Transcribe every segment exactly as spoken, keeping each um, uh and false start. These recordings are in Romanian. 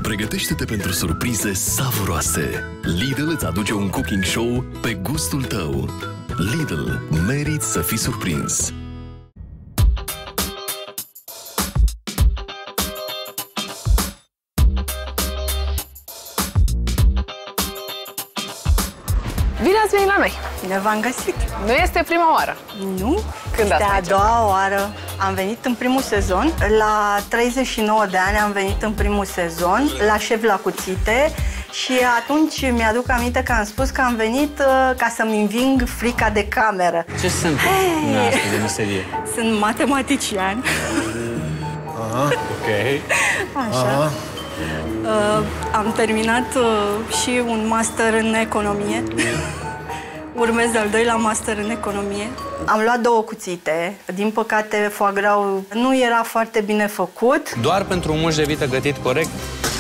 Pregătește-te pentru surprize savuroase. Lidl îți aduce un cooking show pe gustul tău. Lidl, meriți să fii surprins. Bine ați venit la noi! Bine v-am găsit! Nu este prima oară. Nu? Când este ați a doua oară. Am venit în primul sezon. La treizeci și nouă de ani am venit în primul sezon la Șef la Cuțite și atunci mi-aduc aminte că am spus că am venit uh, ca să-mi înving frica de cameră. Ce sunt dumneavoastră de meserie? Sunt matematician. Aha, ok. Așa. Aha. Uh, am terminat uh, și un master în economie. Urmez al doilea master în economie. Am luat două cuțite. Din păcate, foie gras nu era foarte bine făcut. Doar pentru un muș de vită gătit corect?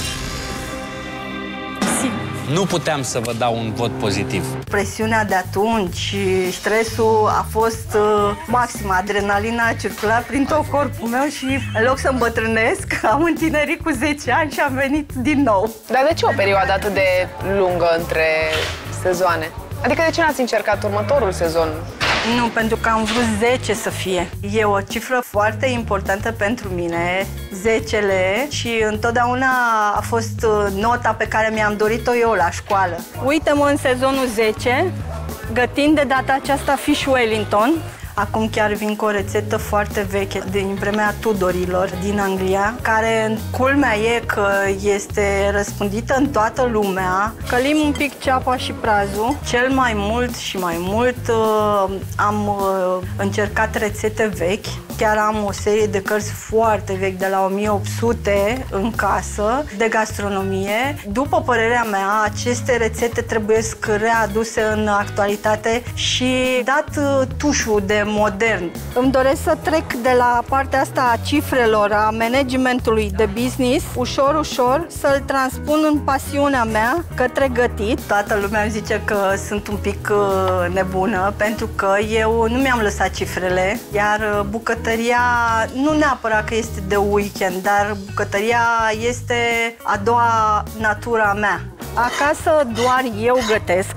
Si. Nu puteam să vă dau un vot pozitiv. Presiunea de atunci și stresul a fost uh, maximă. Adrenalina a circulat prin tot corpul meu și în loc să îmbătrânesc, am întinerit cu zece ani și am venit din nou. Dar de ce o perioadă atât de lungă între sezoane? Adică de ce n-ați încercat următorul sezon? Nu, pentru că am vrut zece să fie. E o cifră foarte importantă pentru mine, zecele, și întotdeauna a fost nota pe care mi-am dorit-o eu la școală. Uite-mă în sezonul zece, gătind de data aceasta Fish Wellington. Acum chiar vin cu o rețetă foarte veche din vremea Tudorilor din Anglia, care culmea e că este răspândită în toată lumea. Călim un pic ceapa și prazul. Cel mai mult și mai mult uh, am uh, încercat rețete vechi. Chiar am o serie de cărți foarte vechi, de la o mie opt sute în casă, de gastronomie. După părerea mea, aceste rețete trebuie readuse în actualitate și dat uh, tușul de modern. Îmi doresc să trec de la partea asta a cifrelor, a managementului de business, ușor, ușor, să-l transpun în pasiunea mea către gătit. Toată lumea îmi zice că sunt un pic uh, nebună, pentru că eu nu mi-am lăsat cifrele, iar uh, bucătăria, nu neapărat că este de weekend, dar bucătăria este a doua natura mea. Acasă doar eu gătesc.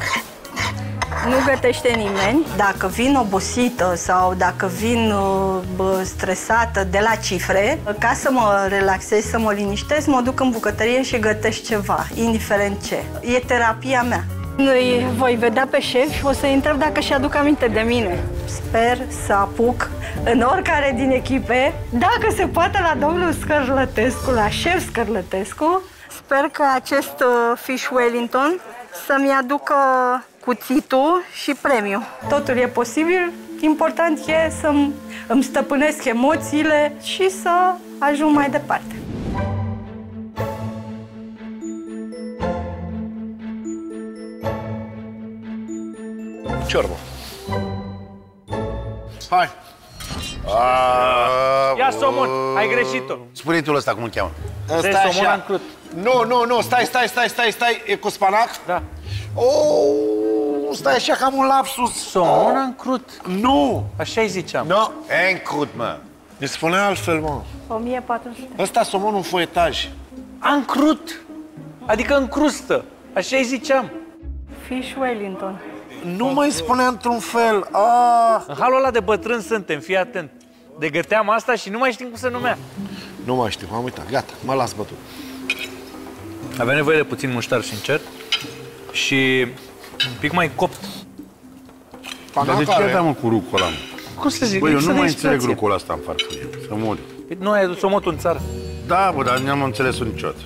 Nu gătește nimeni. Dacă vin obosită sau dacă vin bă, stresată de la cifre, ca să mă relaxez, să mă liniștesc, mă duc în bucătărie și gătesc ceva, indiferent ce. E terapia mea. Îi voi vedea pe șef și o să-i întreb dacă și aduc aminte de mine. Sper să apuc în oricare din echipe, dacă se poate, la domnul Scărlătescu, la șef Scărlătescu. Sper că acest uh, Fish Wellington să-mi aducă cuțitul și premiu. Totul e posibil, important e să-mi îmi stăpânesc emoțiile și să ajung mai departe. Ciorbă. Hai. Ia somon, ai greșit-o. Spune-i ăsta cum îl cheamă. Ăsta somon în crud. Nu, nu, nu, stai, stai, stai, stai, stai, e cu spanac? Da. Oh, stai așa cam un lapsus. Somon în crud. Nu. Așa-i ziceam. Nu, e în crud, mă. Ne spune altfel, mă. o mie patru sute. Ăsta somonul în foietaj. În crud. Adică în crustă. Așa-i ziceam. Fish Wellington. Nu mai spune într-un fel. Ah. În halul ăla de bătrân suntem, fii atent. De găteam asta și nu mai știm cum se numea. Nu mai știu, am uitat. Gata, mă las bătut. Avea nevoie de puțin muștar sincer și un pic mai copt. Dar de ce aveam mă cu rucola? Cum să zic? Băi, eu nu mai înțeleg rucola asta în farfurie. Să mori. Nu ai adus omotul în țară. Da, bă, dar n-am înțeles-o niciodată.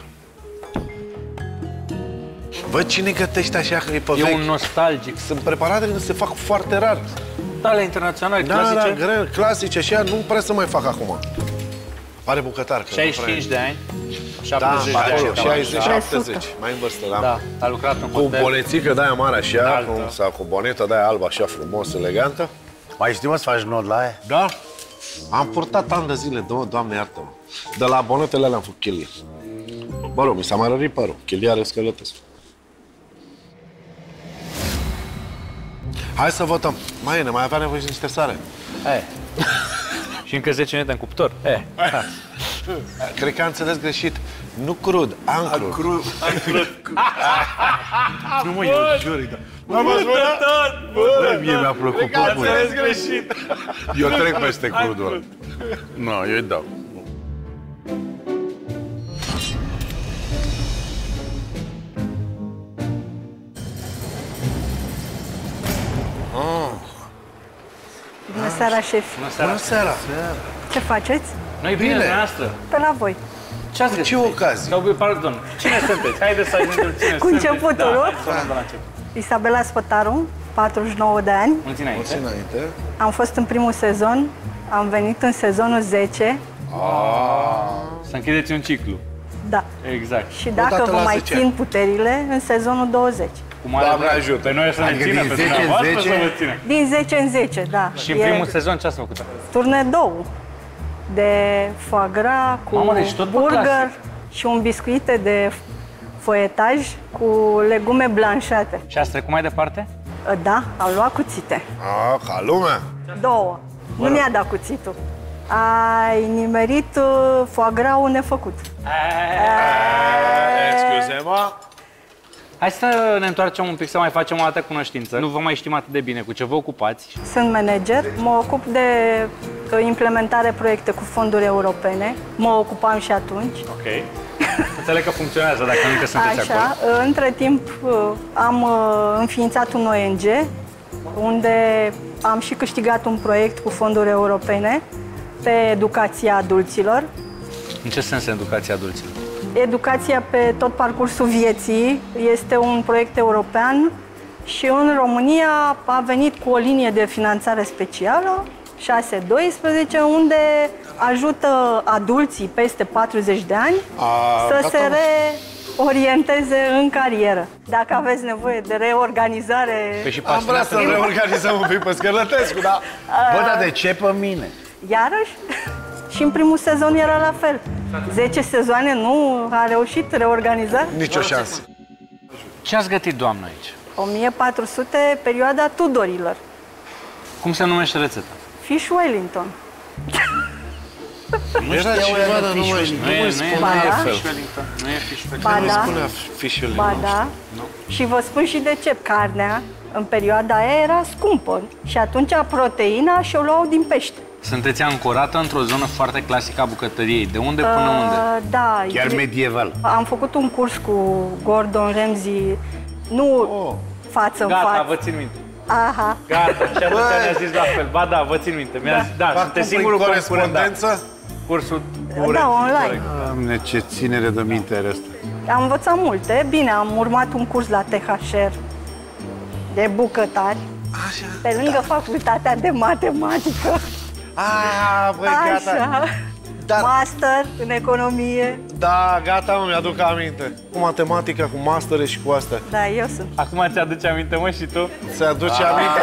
Bă, cine gătește așa că e pe vechi? E un nostalgic. Sunt preparate care se fac foarte rar. Tale internaționale, da, clasice. Da, greu, clasice, așa, nu prea să mai fac acum. Pare bucătar. Că șaizeci și cinci de ani. șaptezeci Da, de ani, șaizeci, da. șaptezeci, mai în vârstă, da. Da, a lucrat în cu hotel. Cu bolețică de-aia mare așa, Altă. cum, sau cu bonetă de-aia albă așa frumos, elegantă. Mai știi, mă, să faci nod la aia? Da. Am purtat ani de zile, do doamne iartă-mă. De la bonetele alea am făcut chilie. Bă, rog, mi s-a mai rărit părul. Chilia are Scărlătescu. Hai să votăm. Mai e, ne mai avea nevoie și niște sare. Hai. Și încă zece minute în cuptor. Eh. Cred că am înțeles greșit. Nu crud, ancrud. Cru... Nu mă, eu jur, da. Mă, Bă, mie mi-a plăcut cred că am mult. înțeles greșit. Eu trec peste crudul ăla. Nu, eu îi dau. Bună seara, șef. Bună seara. Bună seara. Ce faceți? Noi bine, Bine. dumneavoastră. Pe la voi. Ce ați găsit? Ce ocazie? Sau, pardon, cine sunteți? Haideți să ajungem cine Cu sunteți. începutul, nu? Da, hai să luăm de la început. Isabela Spătaru, patruzeci și nouă de ani. Mulți înainte. Înainte. Am fost în primul sezon, am venit în sezonul zece. Să închideți un ciclu. Da. Exact. Și dacă Odată vă la mai zece țin puterile, în sezonul douăzeci. Cu mare Doamne drag. ajută. Pe noi să ne Adică țină, din pe zece în dumneavoastră să zece? vă țină. Din zece în zece, da. Și în E primul sezon ce ați făcut? turnedou de foie gras cu Mamă, deci tot pe burger clasic. și un biscuite de foietaj cu legume blanșate. Și ați trecut mai departe? Da, am luat cuțite. A, ca lumea. Două. Nu mi-a dat cuțitul. Ai nimerit uh, foie gras-ul nefăcut. Excuse-mă. Hai să ne întoarcem un pic, să mai facem o altă cunoștință. Nu vă mai știm atât de bine cu ce vă ocupați. Sunt manager, mă ocup de uh, implementare proiecte cu fonduri europene. Mă ocupam și atunci. Ok. Înțeleg că funcționează, dacă încă sunteți acolo. Așa, uh, între timp uh, am uh, înființat un O N G unde am și câștigat un proiect cu fonduri europene pe educația adulților. În ce sens educația adulților? Educația pe tot parcursul vieții este un proiect european și în România a venit cu o linie de finanțare specială, șase doisprezece, unde ajută adulții peste patruzeci de ani A, să gata, se reorienteze în carieră. Dacă aveți nevoie de reorganizare, Păi și Am vrea pasionat să reorganizăm un pic pe Scărlătescu, da? Bă, dar de ce pe mine? iarăși, și în primul sezon era la fel. zece sezoane nu a reușit reorganizarea. Nicio șansă. Ce ați gătit, doamnă, aici? o mie patru sute, perioada Tudorilor. Cum se numește rețeta? Fish Wellington. Era ceva, dar nu mai Nu e, nu nu mai e, spunea Ba da. altfel. Fish Wellington. Nu e fish Wellington. Ba Nu da, spunea fișul ba da. Și vă spun și de ce. Carnea, în perioada aia, era scumpă. Și atunci proteina și-o luau din pește. Sunteți ancorată într-o zonă foarte clasică a bucătăriei. De unde până unde? Uh, da. Chiar e- medieval. Am făcut un curs cu Gordon Ramsay, nu față în Gata, față. vă țin minte. Aha. Gata, și atunci ne-a zis la fel. Ba da, vă țin minte. Mi-a zis, da, Fac sunteți prin singurul concurent, da. corespondență? Cursul Da, online. Doamne, ce ținere de minte are asta. Am învățat multe. Bine, am urmat un curs la T H R de bucătari. Așa. Pe lângă facultatea de matematică. A, băi, gata. Așa. Dar- Master în economie. Da, gata, mă, mi-aduc aminte. Cu matematica, cu mastere și cu astea. Da, eu sunt. Acum ți-aduce aminte, mă, și tu? Se aduce aminte?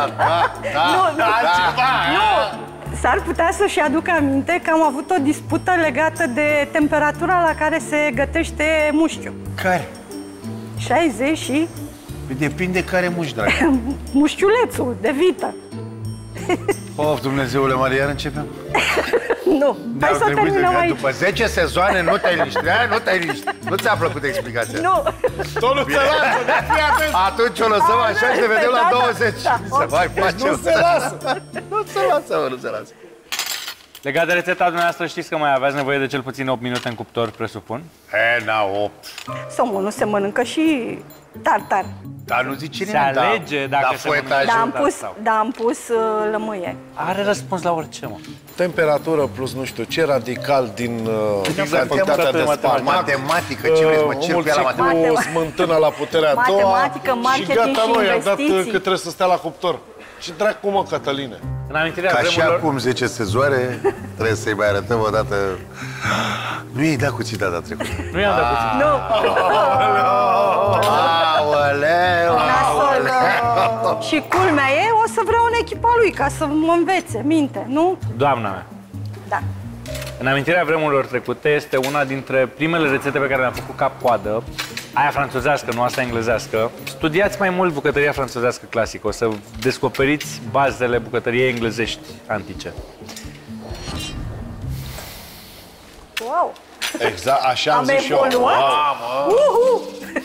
nu, nu, nu. S-ar putea să-și aducă aminte că am avut o dispută legată de temperatura la care se gătește mușchiul. Care? șaizeci și Păi depinde care muși, dragă. mușchiulețul de vită. Of, Dumnezeule Maria, iar începem? Nu, hai să terminăm aici. După zece sezoane nu te-ai liniștit, a? Nu te-ai liniștit. Nu ți-a plăcut explicația? Nu. Tot nu se lasă, deci fii atent. Atunci o lăsăm așa și ne vedem la Da, da, douăzeci. da. Să mai facem. Nu se lasă. Nu se lasă, mă, nu se lasă. Legat de rețeta dumneavoastră, știți că mai aveți nevoie de cel puțin opt minute în cuptor, presupun? E, na, opt. Somonul se mănâncă și tartar. Dar nu zice Se nimeni, alege dacă da, se foietajul. Da, am da, pus, sau- da, am pus uh, lămâie. Are răspuns la orice, mă. Temperatură plus nu știu ce radical din uh, Exact, cantitatea de matematică. spanac. Matematică, ce vrei să mă cer cu ea la înmulțit matematică? cu smântâna la puterea a doua. Matematică, marketing și gata, și mă, i-am dat uh, investiții. cât trebuie să stea la cuptor. Și dracu, mă, Cătăline. În amintirea Ca și vremurilor... acum zece sezoane, trebuie să-i mai arătăm o dată. Nu i-ai dat cuțit data trecută. Nu i-am dat puțin. Nu, Aoleu, nasol. uh, Și culmea e, o să vreau în echipa lui ca să mă învețe minte, nu? Doamna mea, Da. în amintirea vremurilor trecute este una dintre primele rețete pe care le-am făcut cap-coadă, aia franțuzească, nu asta englezească. Studiați mai mult bucătăria franțuzească clasică, o să descoperiți bazele bucătăriei englezești antice. Wow! Exact, așa am, Am zis și eu. evoluat? Uhu!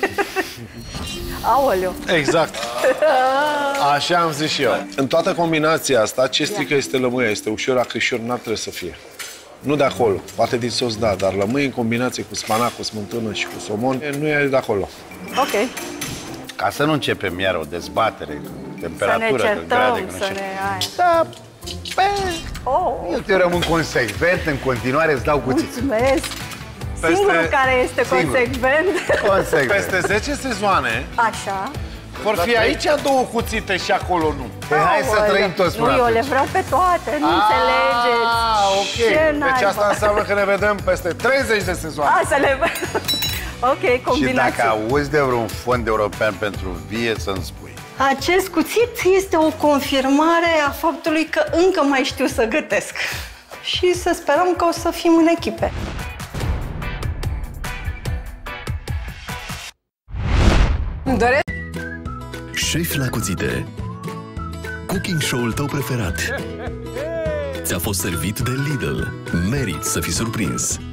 Aoleu! Exact. Așa am zis și eu. În toată combinația asta, ce strică este lămâia? Este ușor acrișor, n-ar trebui să fie. Nu de acolo. Poate din sos, da, dar lămâie în combinație cu spanac, cu smântână și cu somon, nu e de acolo. Ok. Ca să nu începem iar o dezbatere cu temperatură, Să ne cu grade, certăm, cu nu să știu. ne... Aia. Da, pe... Oh, Eu te rămân consecvent, în continuare îți dau cuțit. mulțumesc! Singurul care este Singur. consecvent. Consecvent. Peste zece sezoane Așa. vor fi aici două cuțite și acolo nu. Păi hai să Aoleu. trăim toți Nu, până eu le atunci. vreau pe toate, nu înțelegeți. Ah, ok. Ce Deci naiba. asta înseamnă că ne vedem peste treizeci de sezoane. A, să le... Ok, Și combinație. dacă auzi de vreun fond european pentru vie, să-mi spui. Acest cuțit este o confirmare a faptului că încă mai știu să gătesc. Și să sperăm că o să fim în echipe. Îmi doresc Șef la cuțite. Cooking show-ul tău preferat. Ți-a fost servit de Lidl. Meriți să fii surprins.